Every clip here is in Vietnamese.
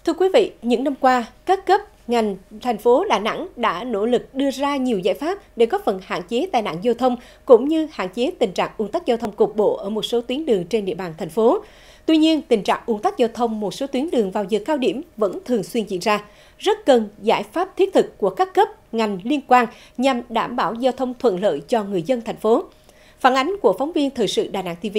Thưa quý vị, những năm qua, các cấp, ngành, thành phố Đà Nẵng đã nỗ lực đưa ra nhiều giải pháp để góp phần hạn chế tai nạn giao thông cũng như hạn chế tình trạng ùn tắc giao thông cục bộ ở một số tuyến đường trên địa bàn thành phố. Tuy nhiên, tình trạng ùn tắc giao thông một số tuyến đường vào giờ cao điểm vẫn thường xuyên diễn ra. Rất cần giải pháp thiết thực của các cấp, ngành liên quan nhằm đảm bảo giao thông thuận lợi cho người dân thành phố. Phản ánh của phóng viên Thời sự Đà Nẵng TV.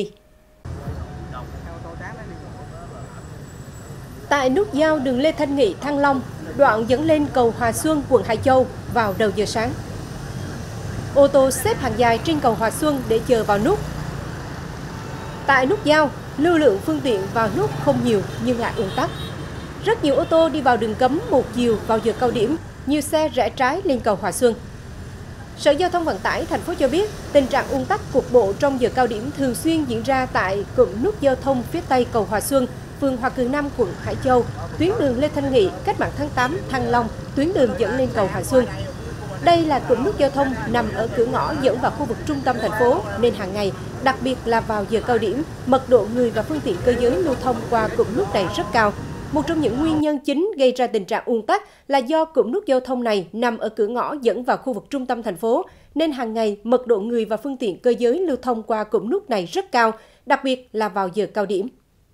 Tại nút giao đường Lê Thanh Nghị, Thăng Long, đoạn dẫn lên cầu Hòa Xuân, quận Hải Châu vào đầu giờ sáng. Ô tô xếp hàng dài trên cầu Hòa Xuân để chờ vào nút. Tại nút giao, lưu lượng phương tiện vào nút không nhiều nhưng lại ùn tắc. Rất nhiều ô tô đi vào đường cấm một chiều vào giờ cao điểm, nhiều xe rẽ trái lên cầu Hòa Xuân. Sở Giao thông Vận tải thành phố cho biết, tình trạng ùn tắc cục bộ trong giờ cao điểm thường xuyên diễn ra tại cụm nút giao thông phía Tây cầu Hòa Xuân, phường Hòa Cường Nam, quận Hải Châu, tuyến đường Lê Thanh Nghị, Cách mạng tháng 8, Thăng Long, tuyến đường dẫn lên cầu Hòa Xuân. Đây là cụm nút giao thông nằm ở cửa ngõ dẫn vào khu vực trung tâm thành phố, nên hàng ngày, đặc biệt là vào giờ cao điểm, mật độ người và phương tiện cơ giới lưu thông qua cụm nút này rất cao. Một trong những nguyên nhân chính gây ra tình trạng ùn tắc là do cụm nút giao thông này nằm ở cửa ngõ dẫn vào khu vực trung tâm thành phố, nên hàng ngày mật độ người và phương tiện cơ giới lưu thông qua cụm nút này rất cao, đặc biệt là vào giờ cao điểm.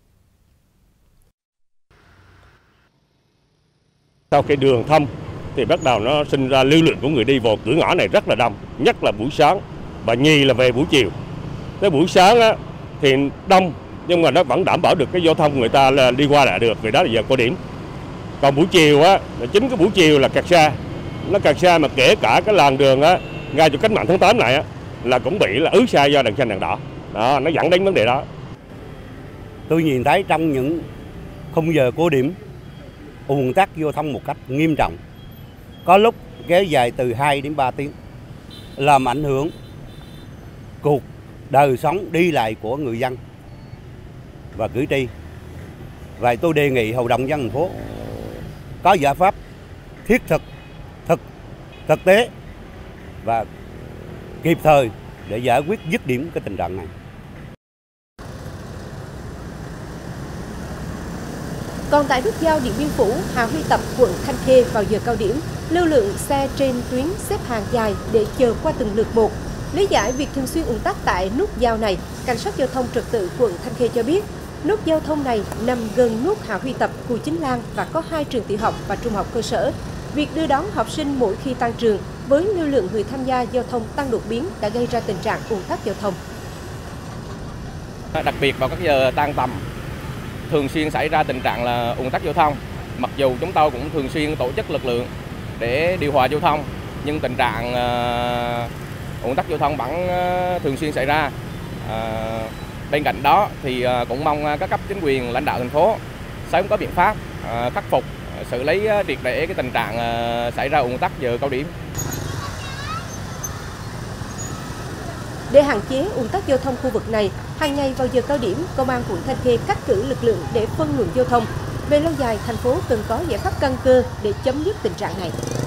Sau khi đường thông thì bắt đầu nó sinh ra lưu lượng của người đi vào cửa ngõ này rất là đông, nhất là buổi sáng và nhì là về buổi chiều. Tới buổi sáng á, thì đông nhưng mà nó vẫn đảm bảo được cái giao thông người ta là đi qua lại được, vì đó là giờ cao điểm. Còn buổi chiều á, chính cái buổi chiều là kẹt xe, nó kẹt xe mà kể cả cái làn đường á, ngay chỗ Cách mạng tháng 8 này á, là cũng bị là ứ xe do đèn xanh đèn đỏ. Đó, nó dẫn đến vấn đề đó. Tôi nhìn thấy trong những khung giờ cố điểm ùn tắc giao thông một cách nghiêm trọng, có lúc kéo dài từ 2 đến 3 tiếng, làm ảnh hưởng cuộc đời sống đi lại của người dân và cử tri. Vậy tôi đề nghị Hội đồng nhân dân thành phố có giải pháp thiết thực tế và kịp thời để giải quyết dứt điểm cái tình trạng này. Còn tại nút giao Điện Biên Phủ, Hà Huy Tập, quận Thanh Khê vào giờ cao điểm, lưu lượng xe trên tuyến xếp hàng dài để chờ qua từng lượt một. Lý giải việc thường xuyên ùn tắc tại nút giao này, Cảnh sát giao thông trật tự quận Thanh Khê cho biết, nút giao thông này nằm gần nút Hà Huy Tập, Cù Chính Lan và có 2 trường tiểu học và trung học cơ sở. Việc đưa đón học sinh mỗi khi tan trường với lưu lượng người tham gia giao thông tăng đột biến đã gây ra tình trạng ùn tắc giao thông. Đặc biệt vào các giờ tan tầm, thường xuyên xảy ra tình trạng là ùn tắc giao thông. Mặc dù chúng tôi cũng thường xuyên tổ chức lực lượng để điều hòa giao thông, nhưng tình trạng ùn tắc giao thông vẫn thường xuyên xảy ra. Bên cạnh đó thì cũng mong các cấp chính quyền lãnh đạo thành phố sớm có biện pháp khắc phục, xử lý triệt để cái tình trạng xảy ra ùn tắc giờ cao điểm. Để hạn chế ùn tắc giao thông khu vực này, hàng ngày vào giờ cao điểm, Công an quận Thanh Khê cắt cử lực lượng để phân luồng giao thông. Về lâu dài, thành phố cần có giải pháp căn cơ để chấm dứt tình trạng này.